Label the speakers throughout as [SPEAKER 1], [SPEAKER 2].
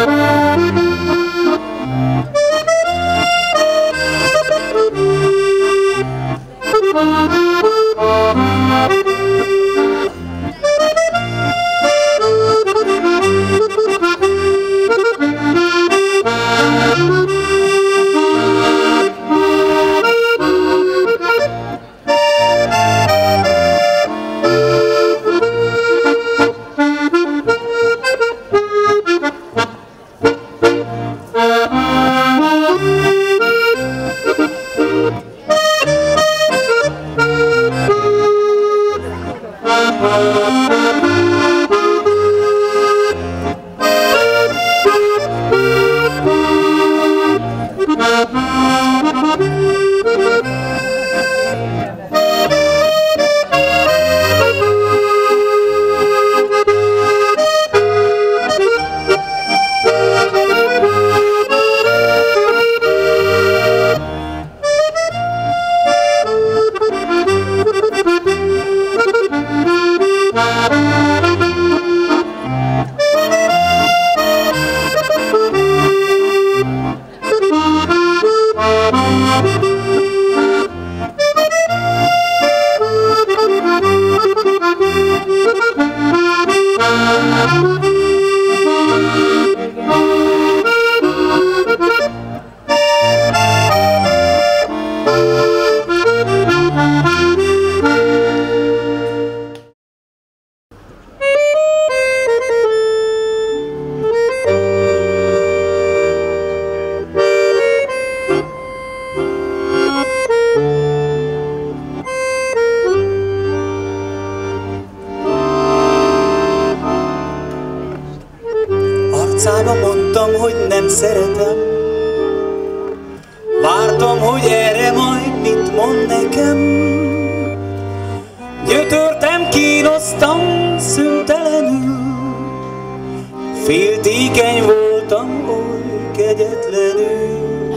[SPEAKER 1] Arcába mondtam, hogy nem szeretem, vártam, hogy erre majd mit mond nekem. Gyötörtem, kínoztam szüntelenül, féltékeny voltam oly kegyetlenül.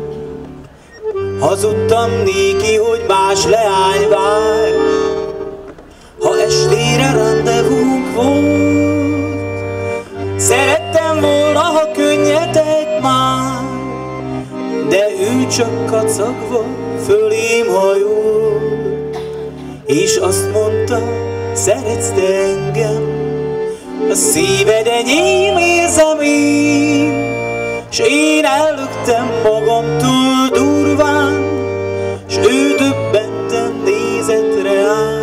[SPEAKER 1] Hazudtam néki, hogy más leány vár, ha estére randevúnk volt. Szerettem volna, ha könnyedek már, de ő csak kacagva fölém hajolt, és azt mondta, szeretsz te engem, a szíved enyém, érzem én. S én ellöktem magamtól durván, s ő döbbenten nézett rám.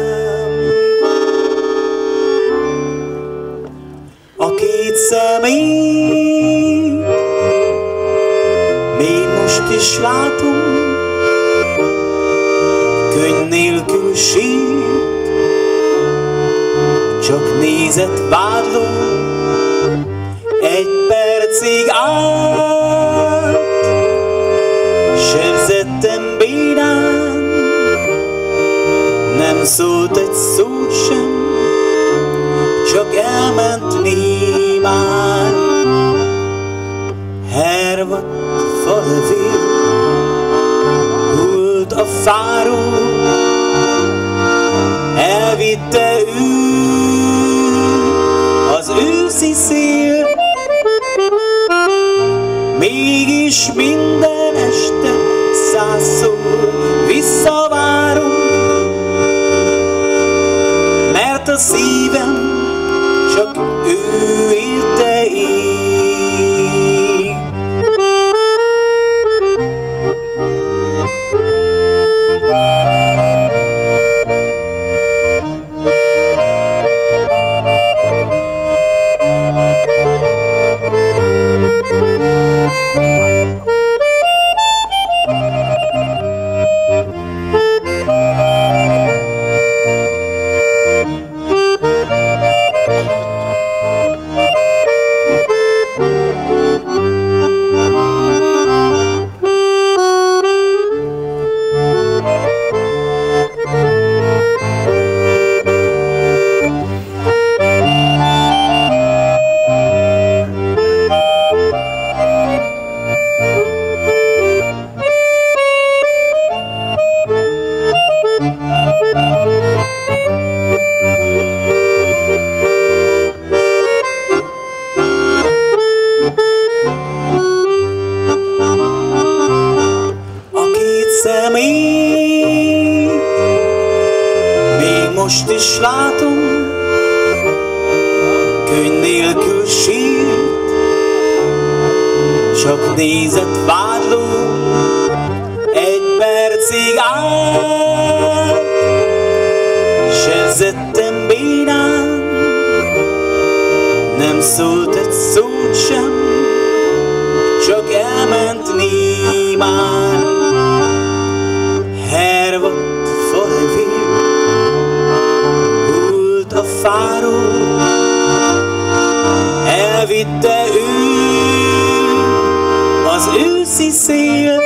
[SPEAKER 1] A két szemét még most is látom, könny nélkül sírt, csak nézett vádló, egy percig állt, sebzettem bénán, nem szólt egy szót sem, csak elment némán. Hervadt falevél hult a fáról, elvitte ő az őszi szél. Mégis minden este 100-szor visszavárom, mert a szívem csak ő érte én. Most is látom, könyv nélkül sírt, csak nézett vádló, egy percig állt, sebzettem bénán, nem szólt egy szót sem, csak elment némán. Hervadt farvér, hult a fáról, elvitte ő az őszi szél.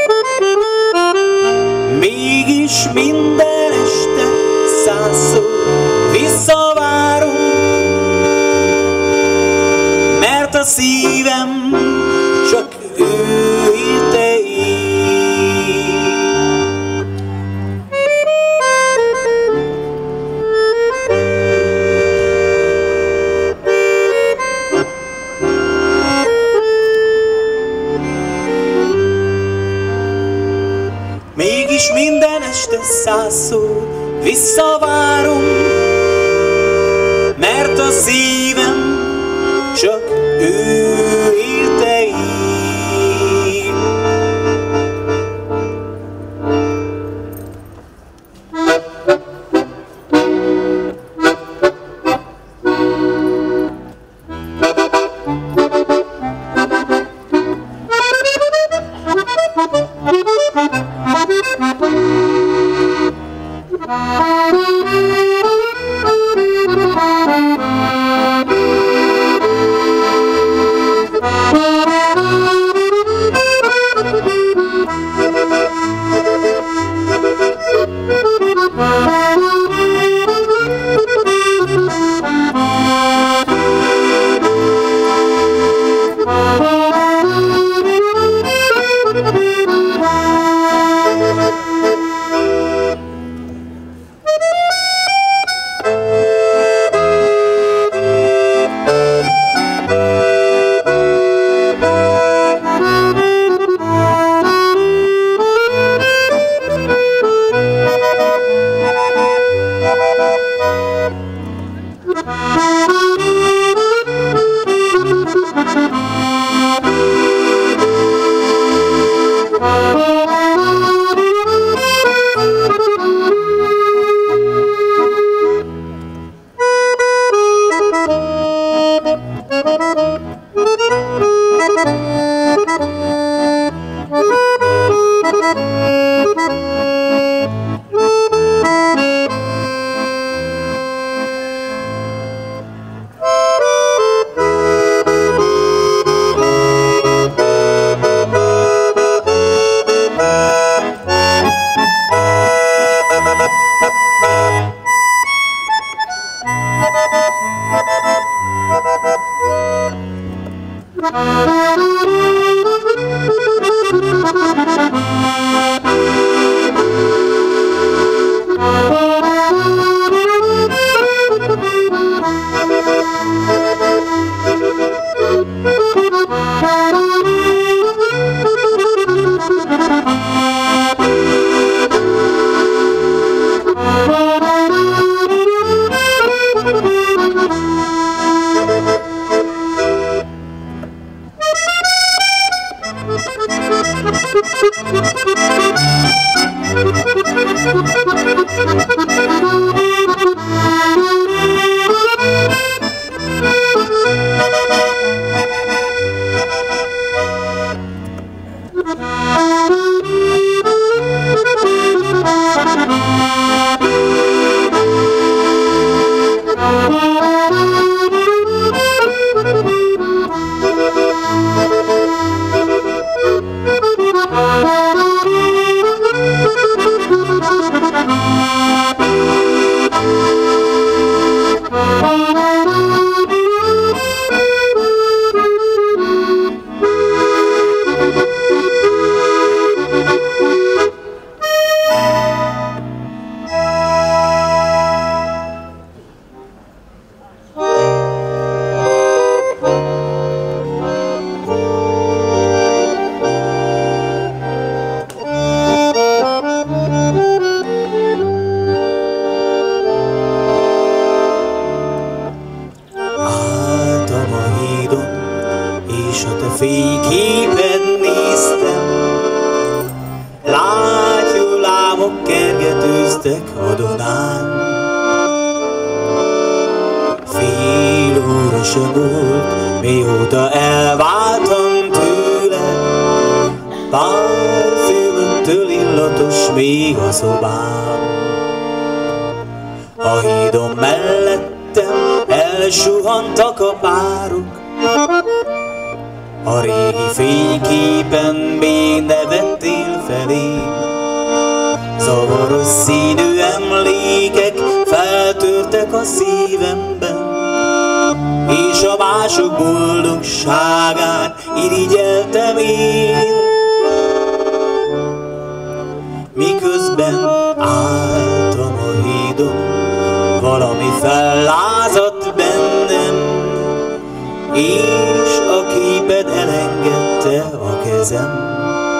[SPEAKER 1] Mégis minden este százszor visszavárom, mert a szívem csak ő érte így. Mégis minden este százszor visszavárom, mert a szívem csak ő érte így. és a te fényképed néztem. Lágyú lábok kergetőztek a Dunán. Fél óra sem volt, mióta elváltam tőle. Parfümöttől illatos még a szobám. A hídon mellettem elsuhantak a párok. A régi fényképen még nevettél felém. Zavaros színű emlékek feltörtek a szívemben, és a mások boldogságát irigyeltem én. Miközben álltam a hídon, valami fellázadt bennem, és a képed elengedte a kezem.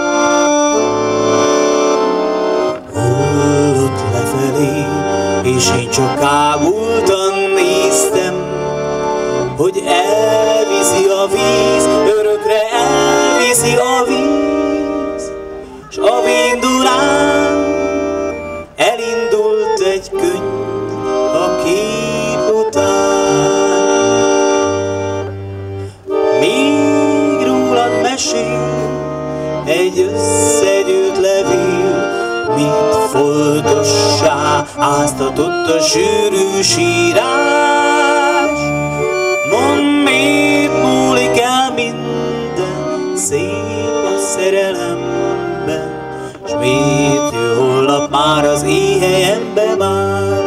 [SPEAKER 1] Hullott lefelé, és én csak ámultan néztem, hogy elviszi a víz, örökre elviszi a víz. S a vén Dunán elindult egy könyv a kép után. Még rólad mesél egy összegyűjt levél, mint foltossá áztatott a sűrű sírás. Mondd, miért múlik el minden szép a szerelemben, s miért jön holnap már az éhelyembe más.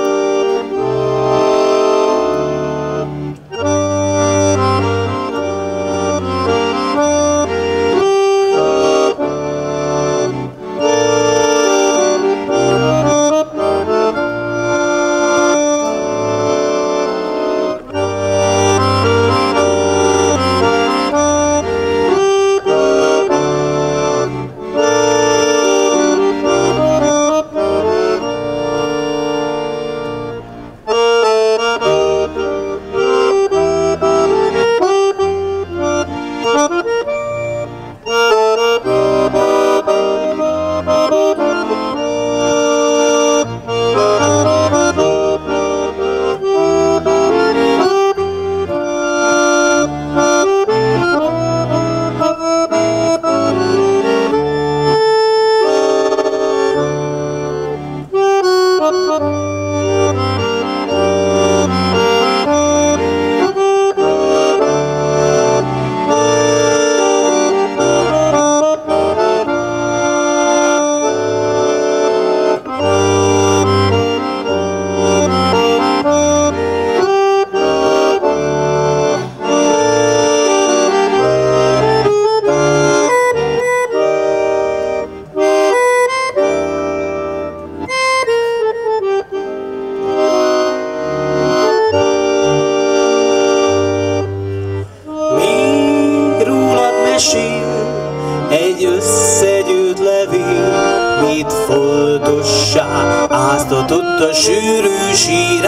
[SPEAKER 1] Egy összegyűjt levél, mit foltossá áztatott a sűrű sírás.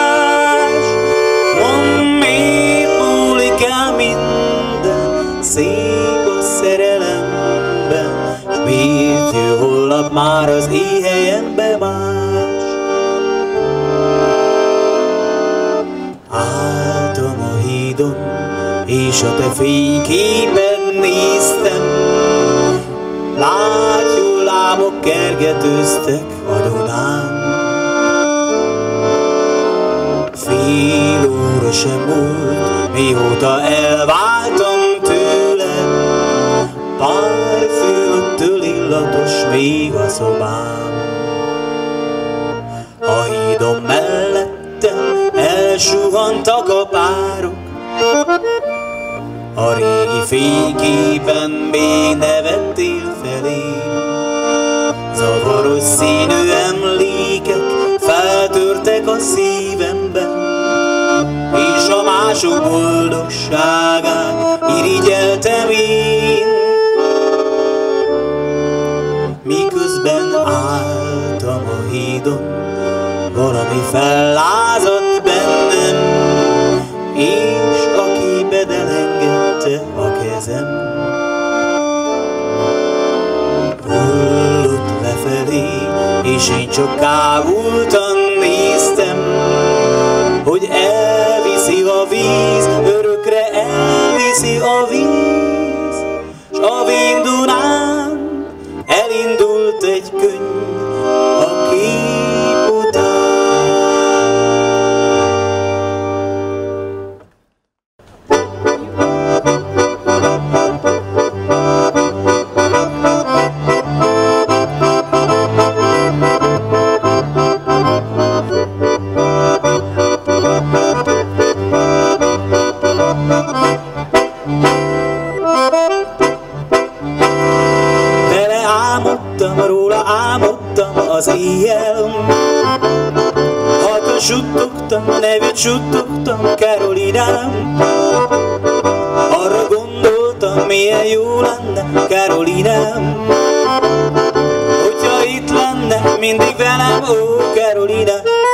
[SPEAKER 1] Mondd, miért múlik el minden szép a szerelemben, s miért jön holnap már az éhelyembe más. Álltam a hídon, és a te fényképed néztem. Lágyú lábok kergetőztek a Dunán. Fél óra sem múlt, mióta elváltam tőled. Parfümöttől illatos még a szobám. A hídon mellettem elsuhantak a párok. A régi fényképen még nevettél felém. Zavaros színű emlékek feltörtek a szívemben, és a mások boldogságát irigyeltem én. Miközben álltam a hídon, valami fellázadt bennem, és a képed elengedte a kezem hullott lefelé, és én csak kábultan néztem, hogy elviszi a víz, örökre elviszi a víz, s a Vén-Dunán elindult egy könyv a kép után. Róla álmodtam az éjjel, halkan suttogtam, nevét suttogtam, Carolinám. Arra gondoltam, milyen jó lenne, Carolinám, hogyha itt lenne mindig velem, ó, Carolina.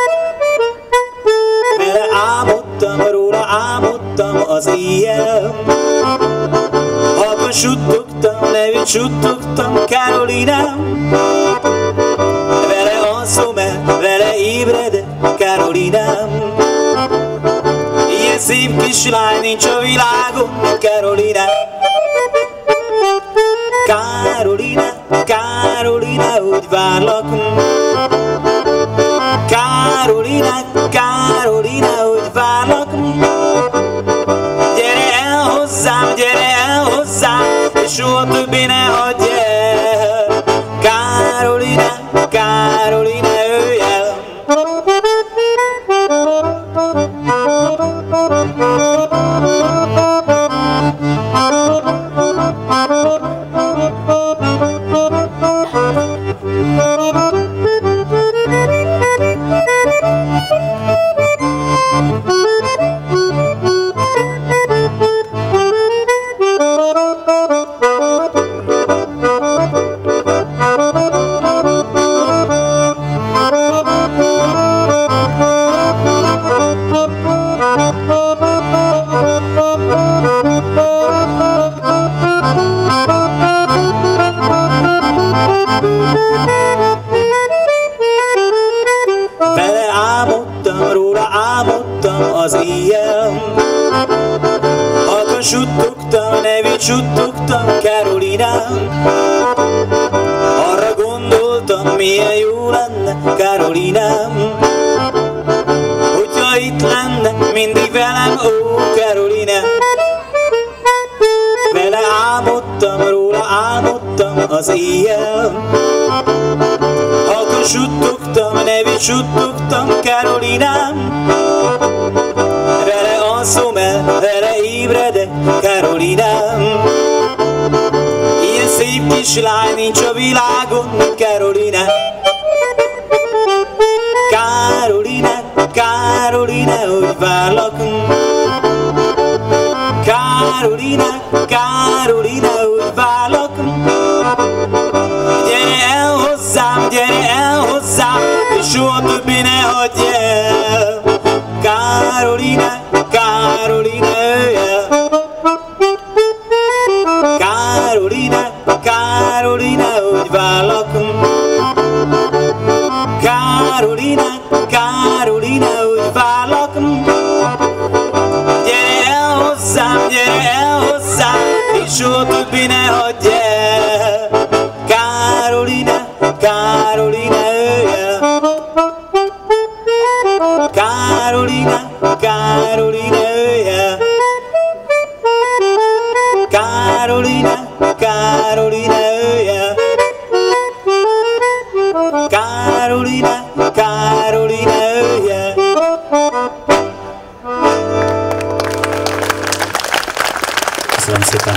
[SPEAKER 1] Vele álmodtam, róla álmodtam az éjjel, halkan suttogtam, nevét suttogtam, Carolinám. Vele alszom el, vele ébredek, Carolinám. Ilyen szép kislány nincs a világon, Carolina. Carolina, Carolina, hogy várlak. Carolina, Carolina, hogy várlak. Gyere el hozzám, és soha többé ne hagyj el. Carolina, Carolina, jöjj el. Vele álmodtam, róla álmodtam az éjjel, halkan suttogtam, nevét suttogtam, Carolinám. Arra gondoltam, milyen jó lenne, Carolinám, hogyha itt lenne mindig velem, ó, Carolina. Vele álmodtam, róla álmodtam az éjjel, halkan suttogtam, nevét suttogtam, Carolinám. Vele alszom el, vele ébredek, Carolinám. Ilyen szép kislány nincs a világon, Carolina. Carolina, Carolina, hogy várlak. Carolina, Carolina, hogy várlak. Gyere el hozzám, és soha többé ne hagyj el. Carolina, Carolina, jöjj el. Carolina, Carolina, hogy várlak. Carolina, Carolina, hogy várlak. Gyere el hozzám, és soha többé ne hagyj el. Carolina, Carolina, jöjj el. Carolina, Carolina, jöjj el. Carolina, Carolina, jöjj el. Carolina, Carolina, jöjj el. Köszönöm szépen.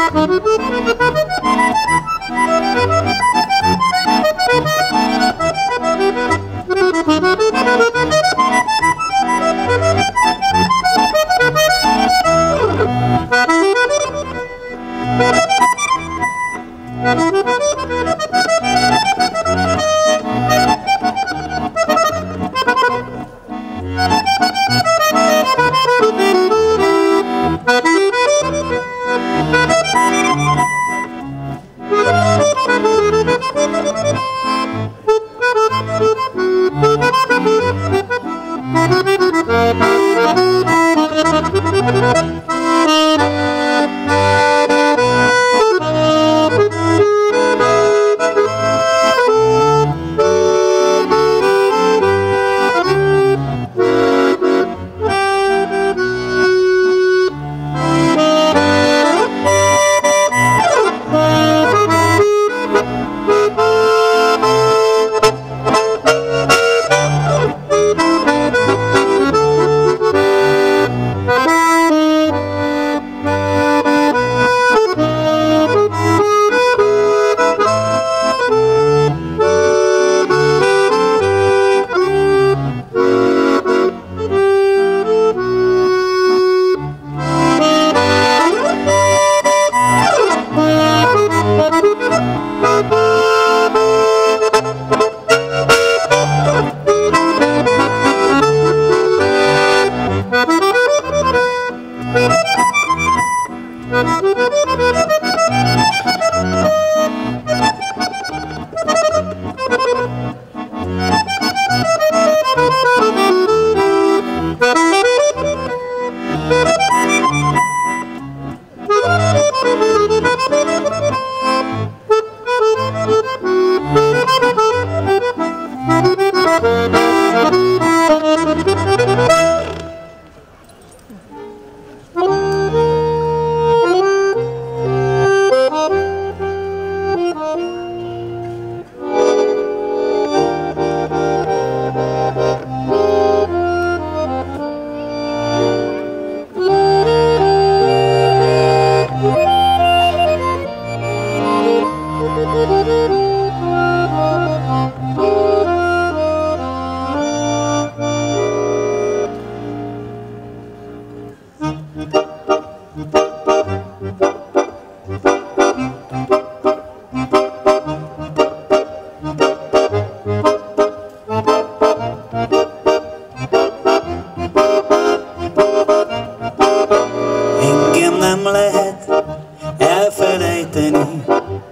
[SPEAKER 1] elfelejteni,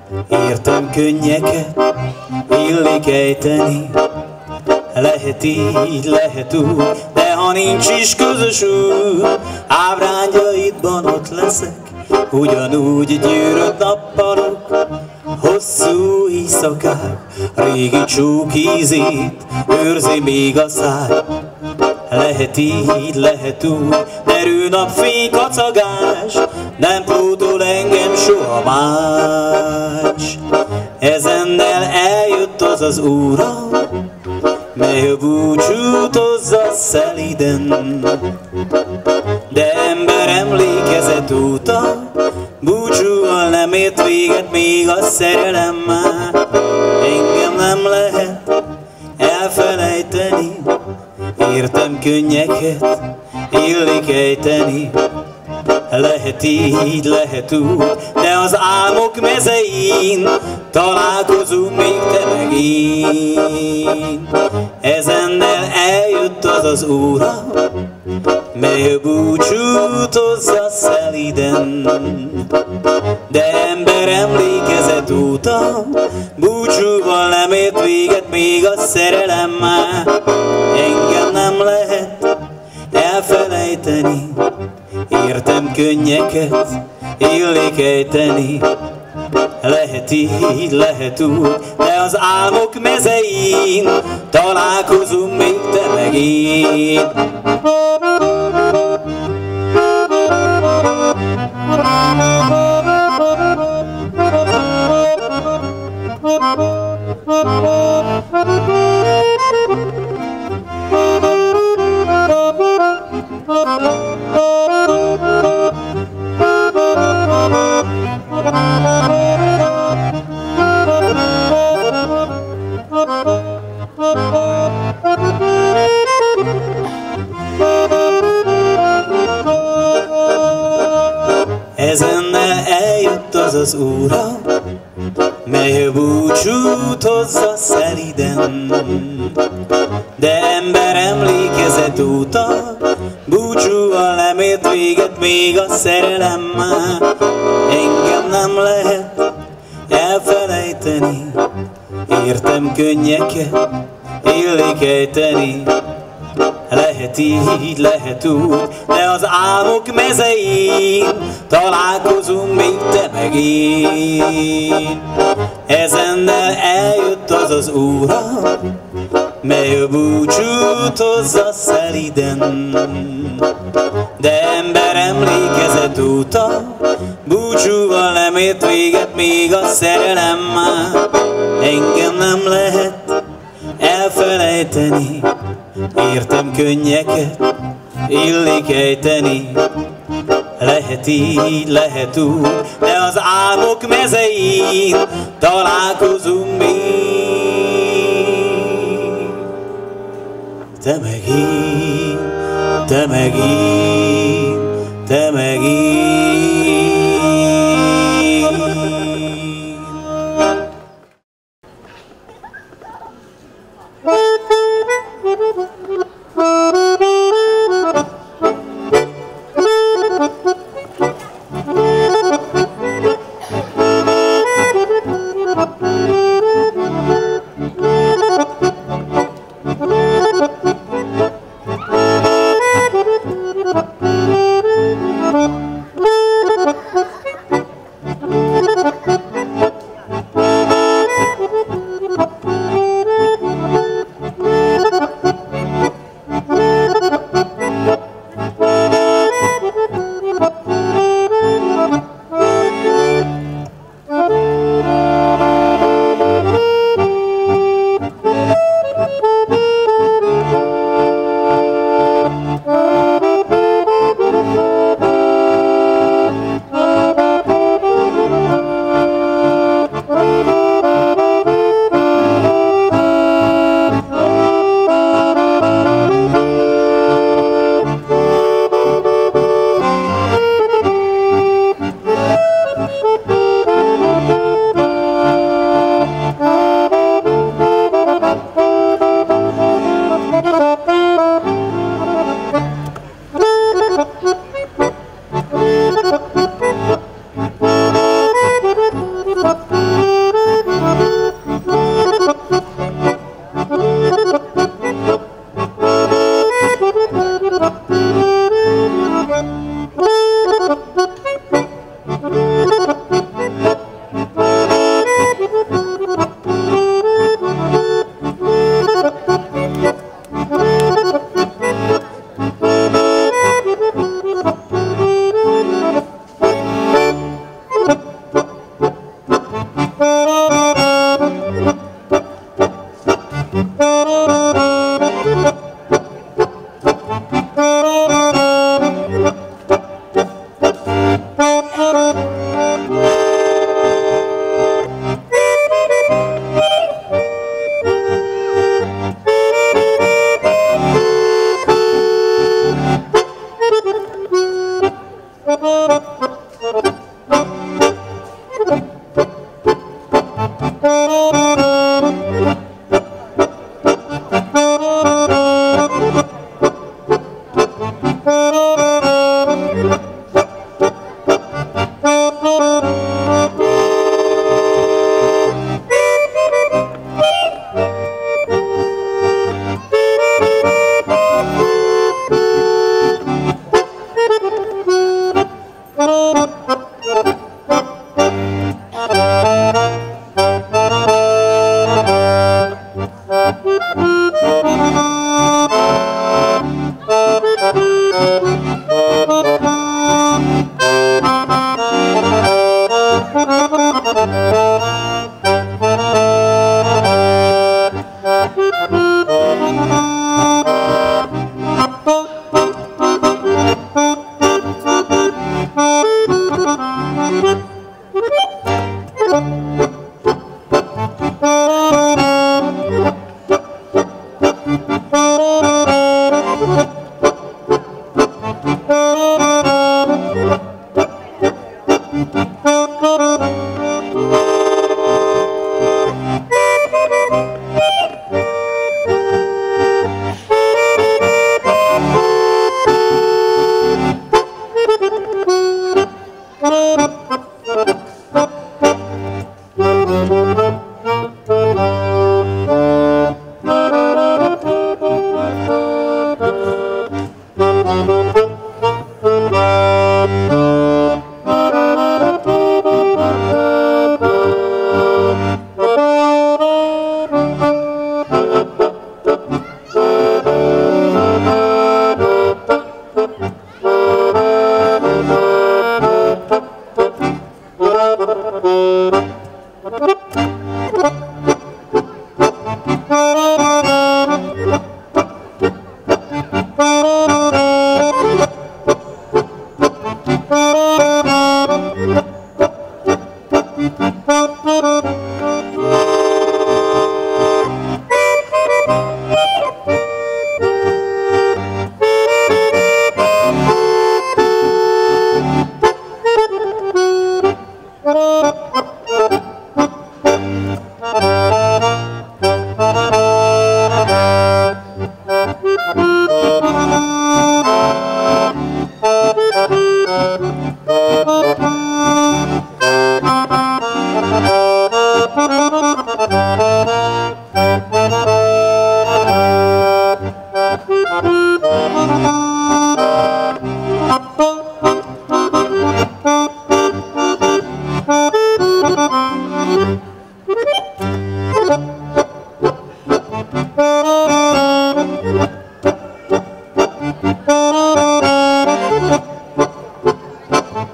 [SPEAKER 1] értem könnyeket illik ejteni. Lehet így, lehet úgy, de ha nincs is közös út, ábrányaidban ott leszek, ugyanúgy gyűrött nappalok, hosszú éjszakák, régi csók ízét őrzi még a száj. Lehet így, lehet úgy, derű napfény kacagás, nem pótol engem soha más. Ezennel eljött az az óra, mely a búcsút hozza szeliden. De ember emlékezet óta, búcsúval nem ért véget még a szerelemmel. Engem nem lehet elfelejteni, értem könnyeket illik ejteni. Lehet így, lehet úgy, de az álmok mezein találkozunk még te meg én. Ezennel eljött az az óra, mely a búcsút hozza szeliden. De ember emlékezet óta, búcsúval nem ért véget még a szerelemmel. Engem nem lehet elfelejteni, értem könnyeket illik ejteni. Lehet így, lehet úgy, de az álmok mezein találkozunk még te meg én. Ezennel eljött az az óra, mely a búcsút hozza szeliden. De ember emlékezet óta búcsúval nem ért véget még a szerelemmel. Engem nem lehet elfelejteni, értem könnyeket illik ejteni. Lehet így, lehet úgy, de az álmok mezein találkozunk még te meg én. Ezennel eljött az az óra, mely a búcsút hozza szeliden. De ember emlékezet óta búcsúval nem ért véget még a szerelemmel. Engem nem lehet elfelejteni, értem könnyeket illik ejteni. Lehet így, lehet úgy, de az álmok mezein találkozunk még. Te meg én, te meg én, te meg én.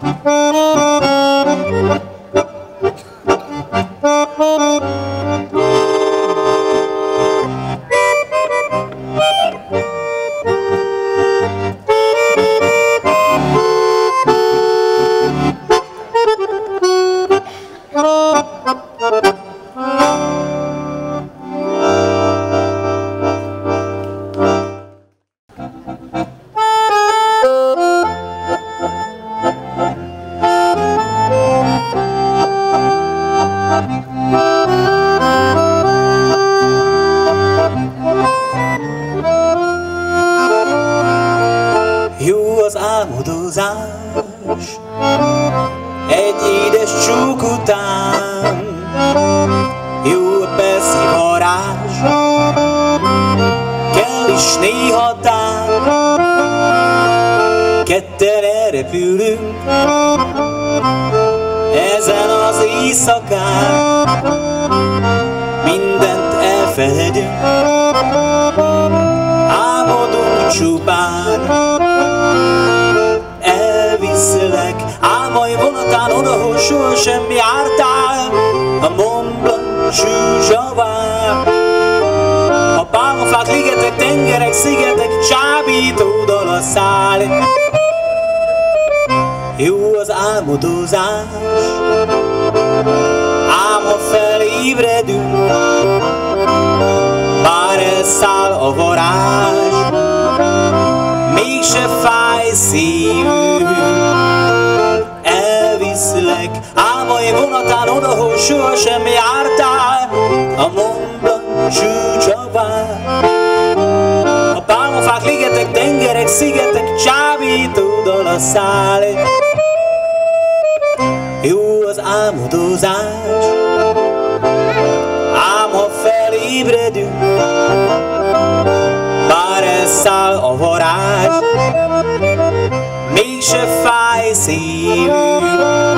[SPEAKER 1] Álmodozás egy édes csók után, jó a persze varázs, kell is néha tán. Ketten elrepülünk ezen az éjszakán, mindent elfeledünk, álmodunk csupán. Elviszlek álmai vonatán oda, hol sohasem jártál, a Mont Blanc csúcsaván. A pálmafák, ligetek, tengerek, szigetek, csábító dal a szál. Jó az álmodozás, ám ha felébredünk, bár elszáll a varázs, mégse fáj szívünk. Elviszlek álmai vonatán oda, hol sohasem jártál, a Mont Blanc csúcsaván. A pálmafák, ligetek, tengerek, szigetek, csábító dal a szál. Jó az álmodozás, ám ha felébredünk, bár elszáll a varázs, mégse fáj szívünk.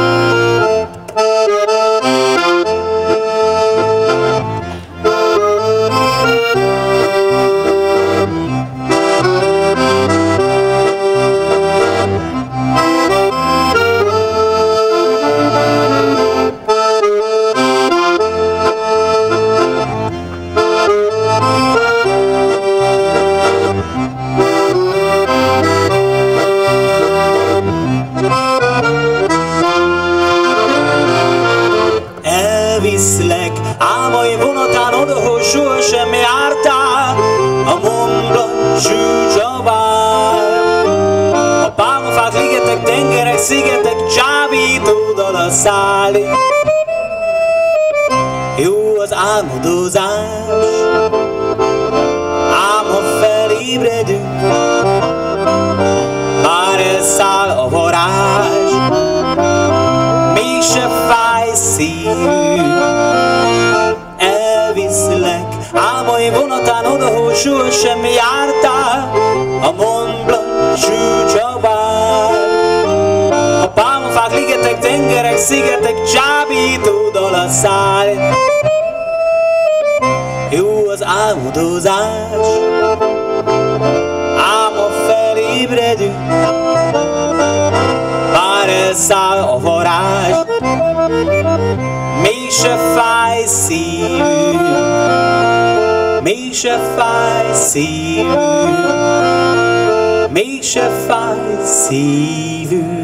[SPEAKER 1] Elviszlek álmai vonatán oda, hol sohasem jártál, a Mont Blanc csúcsaván. A pálmafák, ligetek, tengerek, szigetek, csábító dal a szál. Jó az álmodozás, ám ha felébredünk, bár elszáll a varázs, mégse fáj szívünk. Elviszlek álmai vonatán oda, hol sohasem jártál, a Mont Blanc csúcsaván. A pálmafák, ligetek, tengerek, szigetek, csábító dal a szál. Jó az álmodozás, ám ha felébredünk, bár elszáll a varázs, mégse fáj szívünk. Mégse fáj szívünk, mégse fáj szívünk.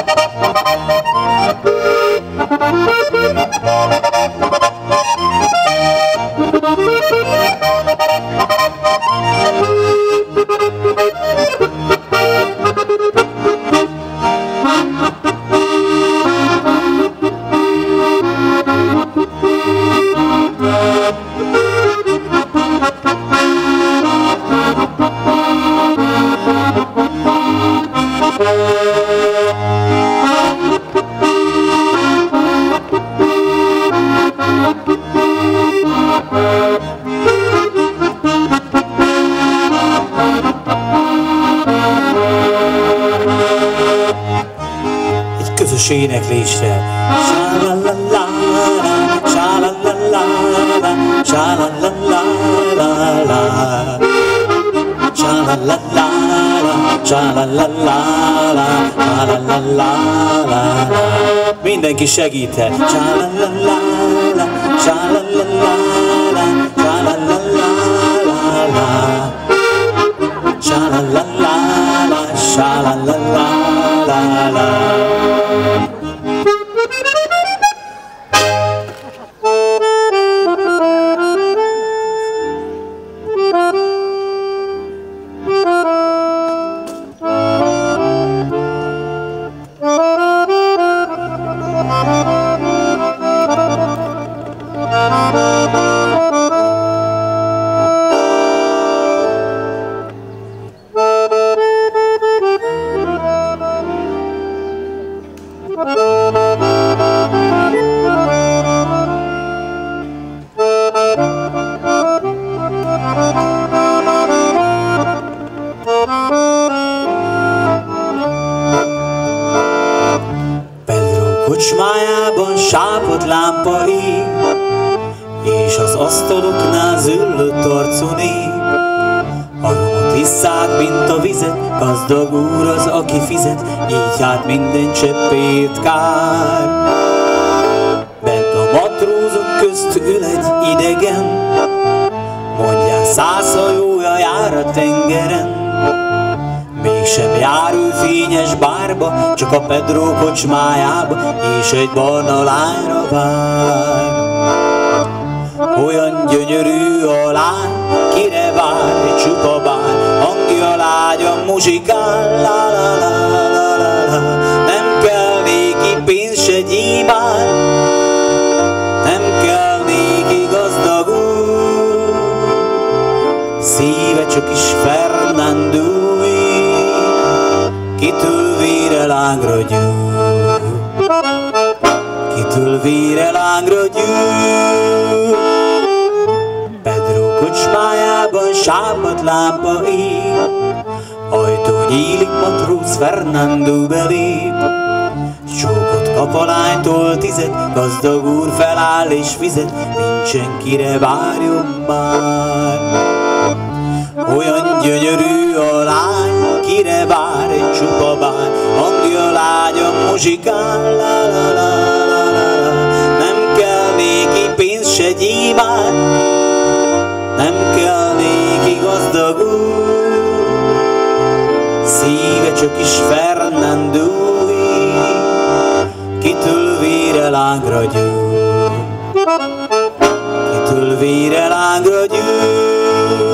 [SPEAKER 1] Egy közös éneklésre. Sá-la-la-la-la, sá-la-la-la-la, sá-la-la-la-la-la, sá-la-la-la-la, sá-la-la-la-la, sá-la-la-la-la. Mindenki segíthet. Sá-la-la-la-la, sá-la-la-la-la, sá-la-la-la-la, sá-la-la-la-la, sá-la-la-la-la. Kocsmájában sápadt lámpa ég, és az asztaloknál züllött arcú nép. A romot isszák, mint a vizet, gazdag úr az, aki fizet, így hát minden cseppét kár. Bent a matrózok közt ül egy idegen, mondják 100 hajója jár a tengeren. Mégsem jár ő fényes bárba, csak a Pedro kocsmájába, és egy barna lányra vár. Olyan gyönyörű a lány, kire vár egy csupa bár, hangja lágyan muzsikál, la la la la la la. Nem kell néki pénz se gyémán, nem kell néki gazdag úr, szíve csak is Fernando, kitől vére lángra gyúl, kitől vére lángra gyúl. Pedro kocsmájában sápadt lámpa ég, ajtó nyílik, matróz Fernando belép. Csókot kap a lánytól 10, gazdag úr feláll és fizet, nincsen kire várjon már. Olyan gyönyörű a lány, kire vár egy csupa bár, hangja lágyan muzsikál, la la la la la. Nem kell néki pénz se gyémán, nem kell néki gazdag úr, szíve csak is Fernandóé, kitől vére lángra gyúl, kitől vére lángra gyúl.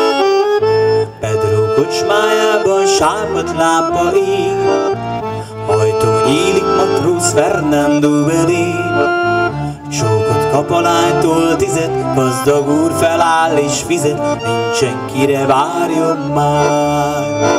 [SPEAKER 1] Pedro kocsmájában sápadt lámpa ég, ajtó nyílik, matróz Fernando belép. Csókot kap a lánytól 10, gazdag úr feláll és fizet, nincsen kire várjon már.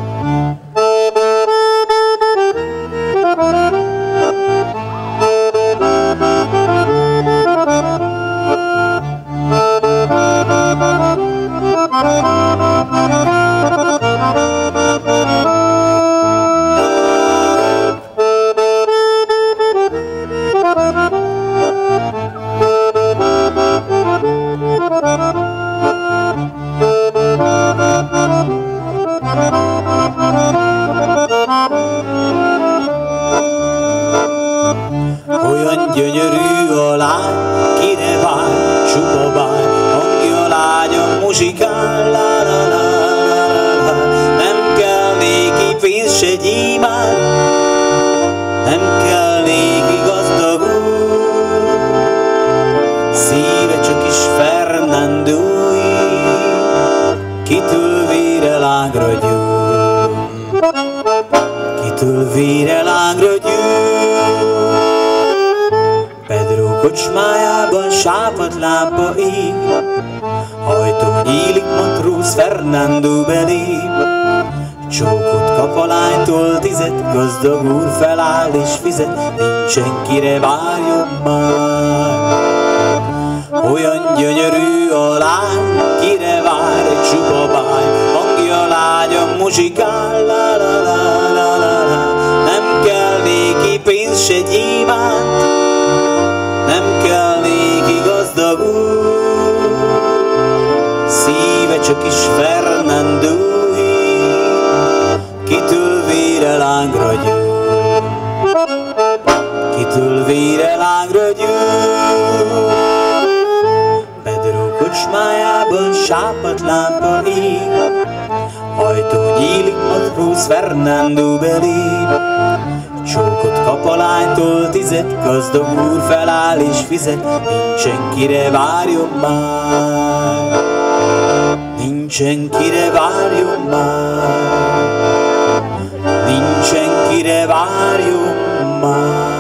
[SPEAKER 1] Olyan gyönyörű a lány, kire vár, csupa bár, hangja lágyan muzsikál, la la la la la. Nem kell néki pénz se gyémán, nem kell néki gazdag úr, szíve csak is Fernandói, kitől vére lángra gyúl, kitől vére lángra gyúl. Pedro kocsmájában sápadt lámpa ég, ajtó nyílik, matróz Fernando belép. Csókot kap a lánytól 10, gazdag úr feláll és fizet, nincs senkire várjon már. Olyan gyönyörű a lány, kire vár egy csupa báj, hangja lágyan muzsikál, la la la la la la. Nem kell néki pénz se gyémánt, nem kell néki gazdag úr, szíve csak is Fernandói, kitől vére lángra gyúl, kitől vére lángra gyúl. Pedro kocsmájában sápadt lámpa ég, ajtó nyílik, matróz Fernando belép. Csókot kap a lánytól 10, gazdag úr feláll és fizet, nincs senkire várjon már, nincs senkire várjon már, nincs senkire várjon már.